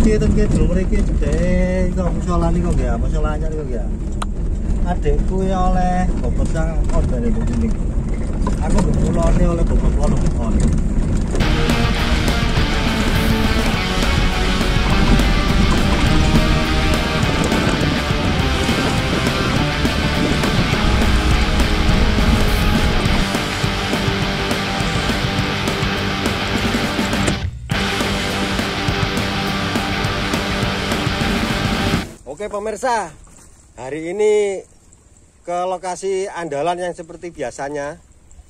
ten ki dulu mriki jedhe iku musola niku nggih, musola anyar niku nggih. Adikku ya oleh bobot sang ordene begini. Aku kulone oleh bobot 8 ton. Oke pemirsa, hari ini ke lokasi andalan yang seperti biasanya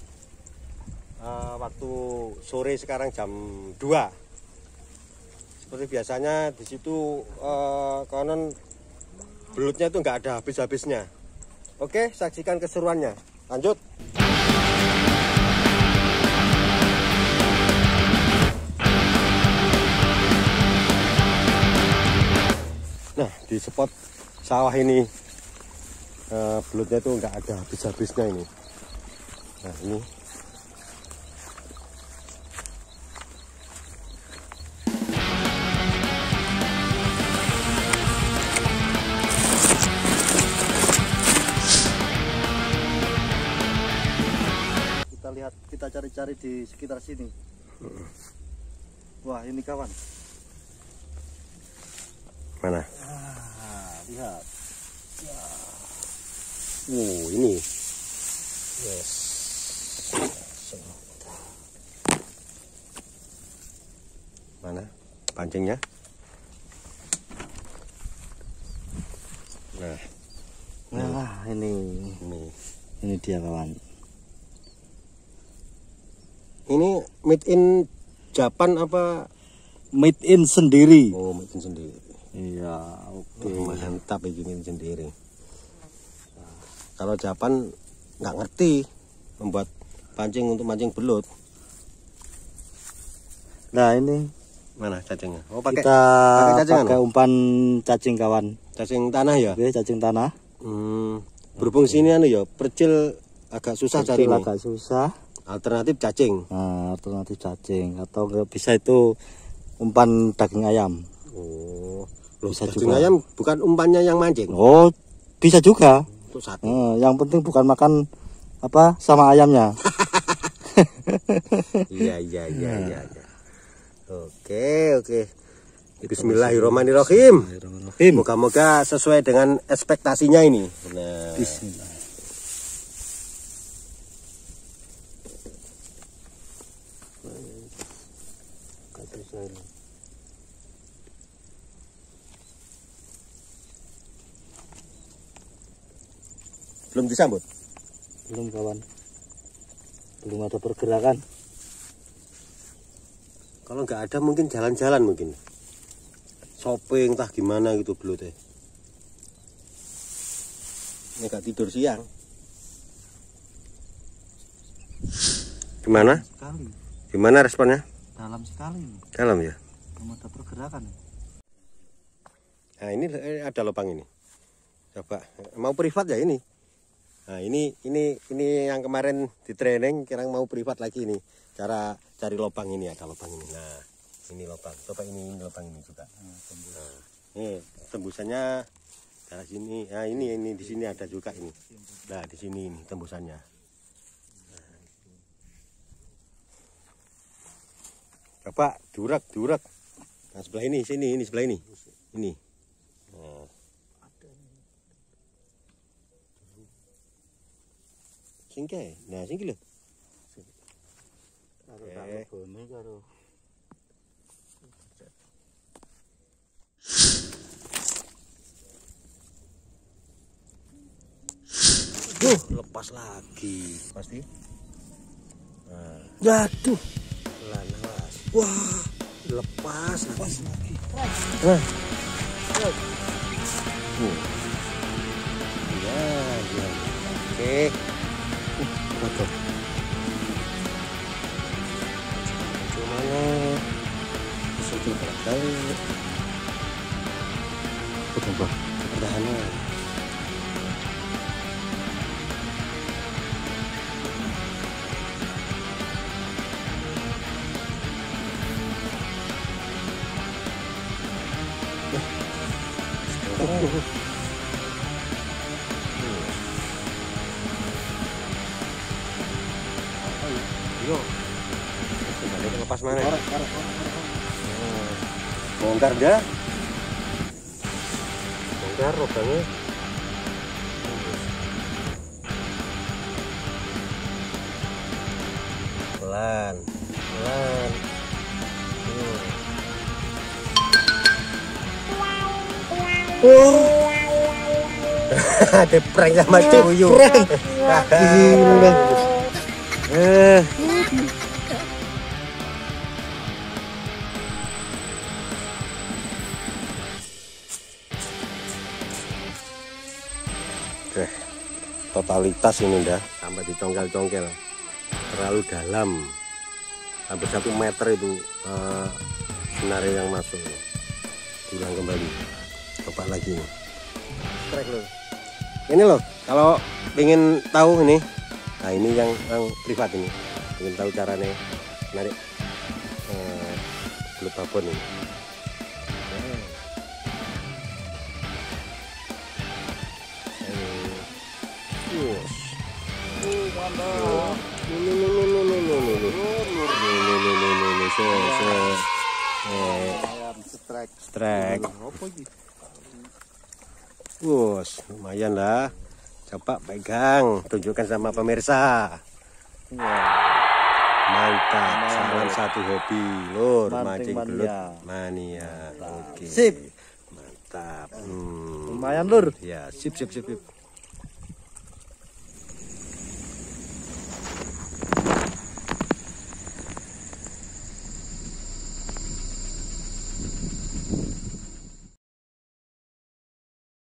waktu sore sekarang jam 2. Seperti biasanya di situ konon belutnya itu nggak ada habis-habisnya. Oke, saksikan keseruannya. Lanjut. Nah, di spot sawah ini belutnya itu nggak ada habis-habisnya ini. Nah, ini kita lihat, kita cari-cari di sekitar sini. Wah, ini kawan. mana? Lihat. Ini. Yes. Mana pancingnya? Nah, ini dia kawan. Ini made in Japan apa? Made in sendiri. Oh, made in sendiri. Iya, oke. Mantap ini sendiri. Kalau Japan nggak ngerti membuat pancing untuk mancing belut. Nah, ini Mana cacingnya? Oh, pakai kita pakai anu? umpan cacing kawan. Cacing tanah ya? Oke, cacing tanah. Berhubung sini anu ya, percil agak susah cari ini. Agak susah. Alternatif cacing. Nah, alternatif cacing atau nggak bisa itu umpan daging ayam. Oh, Bisa daging juga. ayam bukan umpannya yang mancing. Oh, bisa juga. Untuk satu. Yang penting bukan makan apa sama ayamnya. Iya. Oke. Bismillahirrahmanirrahim. Moga-moga sesuai dengan ekspektasinya ini. Nah. Bismillah. Belum disambut? Belum kawan. Belum ada pergerakan. Kalau nggak ada mungkin jalan-jalan mungkin. Shopping entah gimana gitu belutnya. Ini nggak tidur siang. Gimana? Sekali. Gimana responnya? Dalam sekali. Dalam ya? Belum ada pergerakan. Nah ini ada lubang ini. Coba mau privat ya ini. Nah ini yang kemarin di training kira mau privat lagi ini. Cara cari lubang ini, ada lubang ini. Nah ini lubang. Coba ini lubang ini juga. Nah, ini tembusannya dari sini. Nah ini di sini ada juga ini. Nah di sini ini tembusannya. Coba durak. Nah sebelah ini, ini sebelah ini. Ini. Nah. Singke. Nah singke lho. Lepas lagi. Pasti. Nah. Jatuh. Lanas. Wah, Lepas lagi. Ya. Oke. Waduh. Gimana? Sudah berapa? Coba. Pertahanan. Yo. Balik lepas mana? Bongkar dah. Bongkar lubangnya. Pelan, pelan. Ada prank sama tuyul. Gila. Oke, totalitas ini dah sampai dicongkel-congkel, terlalu dalam, hampir 1 meter itu sinar yang masuk. Ulang kembali, coba lagi nih. Trek loh. Ini loh, kalau ingin tahu ini, nah ini yang privat ini, ingin tahu caranya narik belut babon ini. Strike. Lumayan lah. Coba pegang, tunjukkan sama pemirsa. Mantap. Salam satu hobi, lur, mancing belut mania. Oke. Sip. Mantap. Lumayan, Lur. Ya, sip.